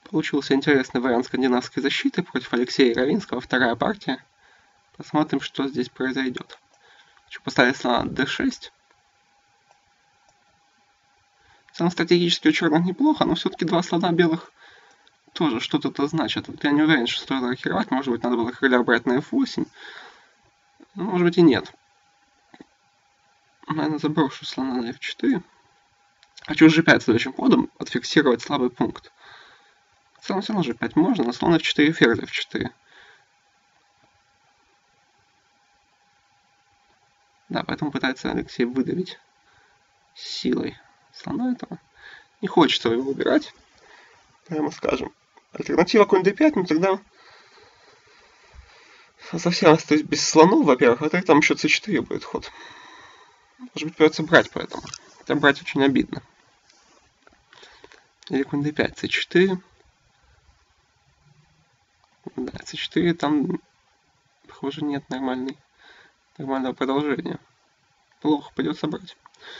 Получился интересный вариант скандинавской защиты против Алексея Равинского. Вторая партия. Посмотрим, что здесь произойдет. Хочу поставить слона на d6. Сам стратегически у черных неплохо, но все-таки два слона белых тоже что-то значит. Вот я не уверен, что стоит рокировать. Может быть, надо было короля брать на f8. Но, может быть, и нет. Наверное, заброшу слона на f4. Хочу g5 следующим ходом отфиксировать слабый пункт. В целом все равно g5 можно, но слон f4, ферзь f4. Да, поэтому пытается Алексей выдавить силой слона этого. Не хочется его выбирать, прямо скажем. Альтернатива конь d5, но тогда совсем остаюсь без слонов, во-первых, а там еще c4 будет ход. Может быть, придется брать поэтому. Хотя брать очень обидно. Или конь d5, c4. Да, c4 там, похоже, нет нормального продолжения. Плохо, придется брать.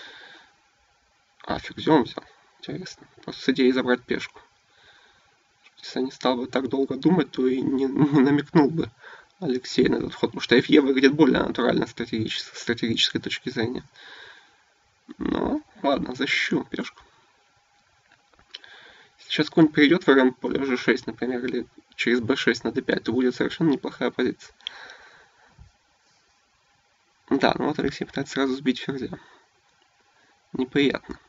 А, ферзем взял. Интересно. Просто с идеей забрать пешку. Если я не стал бы так долго думать, то и не намекнул бы Алексей на этот ход. Потому что фе выглядит более натурально с стратегической точки зрения. Но, ладно, защищу пешку. Сейчас конь перейдет в РМ поле G6, например, или через B6 на D5, то будет совершенно неплохая позиция. Да, ну вот Алексей пытается сразу сбить ферзя. Неприятно.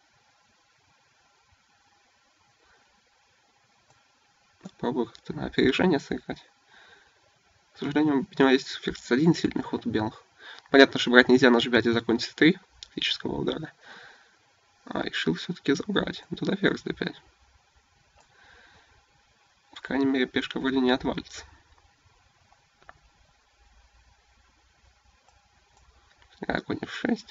Попробую как-то на опережение сыграть. К сожалению, у него есть ферзь 1 сильный ход у белых. Понятно, что брать нельзя на G5 из-за конь C3 физического удара. А, решил все-таки забрать. Ну, туда ферзь D5. По крайней мере, пешка вроде не отвалится. Конь F6.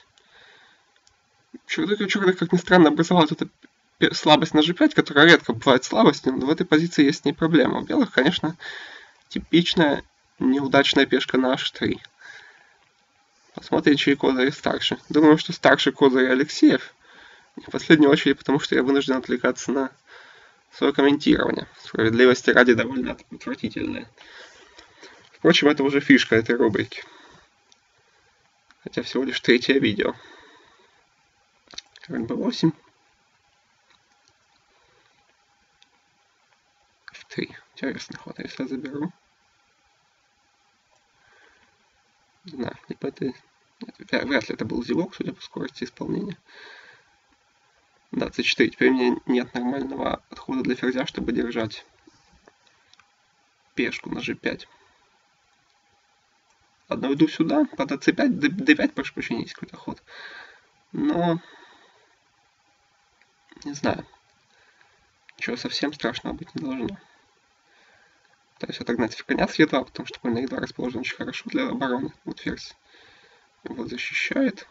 Черных, как ни странно, образовалась эта слабость на G5, которая редко бывает слабостью, но в этой позиции есть не проблема. У белых, конечно, типичная неудачная пешка на H3. Посмотрим, чей козырь старше. Думаю, что старше козырь Алексеев. И в последнюю очередь, потому что я вынужден отвлекаться на свое комментирование. Справедливости ради довольно отвратительное. Впрочем, это уже фишка этой рубрики. Хотя всего лишь третье видео. Король b8. F3. Интересный ход. Если я заберу. Не знаю, либо это... Нет, вряд ли это был зевок, судя по скорости исполнения. Да, c4. Теперь у меня нет нормального отхода для ферзя, чтобы держать пешку на g5. Ладно, иду сюда, под c5, d5, прошу прощения, есть какой-то ход. Но... Не знаю. Ничего совсем страшного быть не должно. Пытаюсь отогнать коня с e2, потому что конь на e2 расположен очень хорошо для обороны. Вот ферзь его защищает.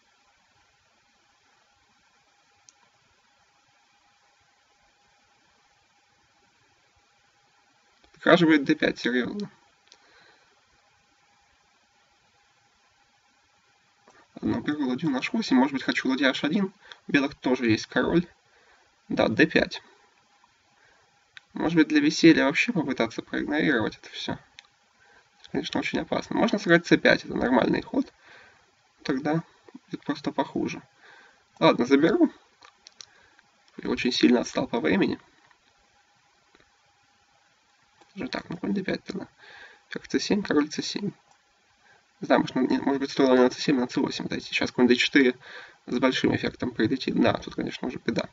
Подхаживает d5, серьезно. Ладно, беру ладью на h8, может быть хочу ладья h1. У белых тоже есть король. Да, d5. Может быть, для веселья вообще попытаться проигнорировать это все. Это, конечно, очень опасно. Можно сыграть c5, это нормальный ход. Тогда будет просто похуже. Ладно, заберу. Я очень сильно отстал по времени. Даже так, ну конь d5 тогда. Ферзь c7, король c7. Не знаю, может быть, стоило не на c7, а на c8 дойти. Сейчас конь d4 с большим эффектом прилетит. Да, тут, конечно, уже беда.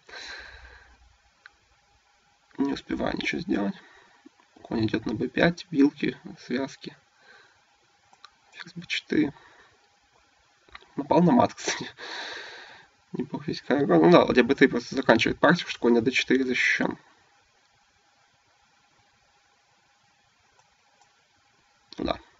Не успеваю ничего сделать. Конь идет на b5, вилки, связки. Ферзь b4. Напал на мат, кстати. Неплохо есть король. Ну да, ладья b3 просто заканчивает партию, что конь на d4 защищен. Да.